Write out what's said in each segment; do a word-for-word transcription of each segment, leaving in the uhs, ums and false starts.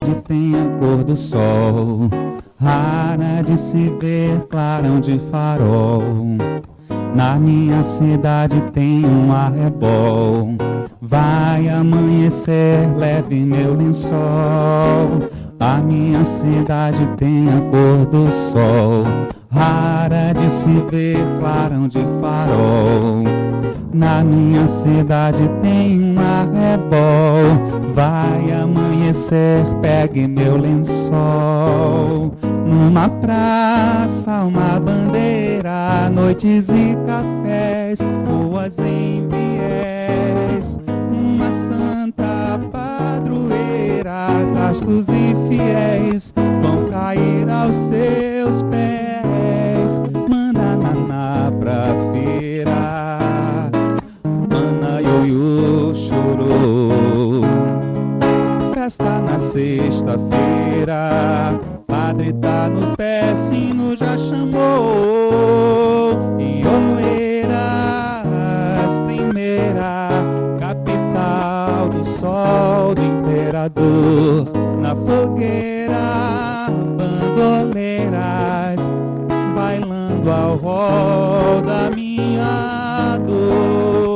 cidade tem a cor do sol, rara de se ver clarão de farol. Na minha cidade tem um arrebol, vai amanhecer, leve meu lençol. A minha cidade tem a cor do sol, rara de se ver clarão de farol. Na minha cidade tem um arrebol, vai amanhecer, pegue meu lençol. Numa praça, uma bandeira, noites e cafés, ruas em viés. Uma santa padroeira, castos e fiéis vão cair aos seus pés. Manda naná pra feira, mana ioiô chorou. Festa na sexta-feira, padre tá no pé, sino já chamou. Ioeiras, primeira capital do sol do imperador. Na fogueira, bandoleiras, bailando ao rol da minha dor.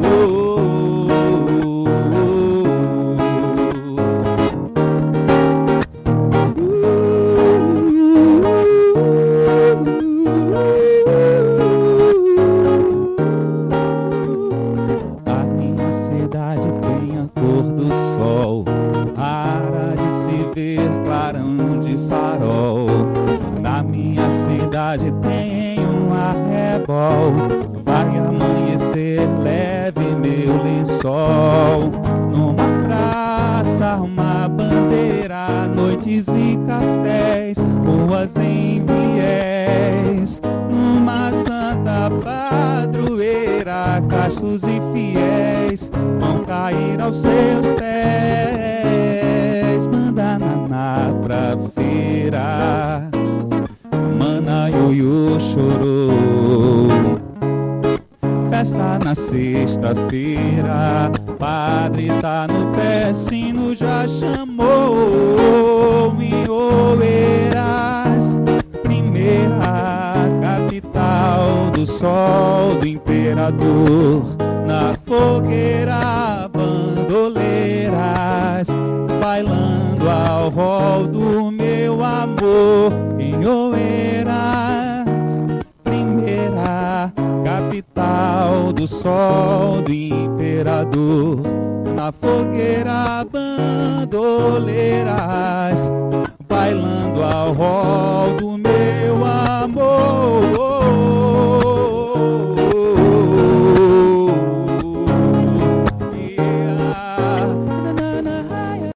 Tem um arrebol, vai amanhecer, leve meu lençol. Numa praça, uma bandeira, noites e cafés, ruas em viés. Numa santa padroeira, castos e fiéis vão cair aos seus pés. Manda naná pra feira, mana ioiô chorou. Festa na sexta-feira, padre tá no pé, sino já chamou. Ioeiras, primeira capital do sol do imperador. Na fogueira, bandoleiras, bailando ao rol do meu amor. Ioeiras, primeira capital do sol do imperador. Na fogueira, bandoleiras,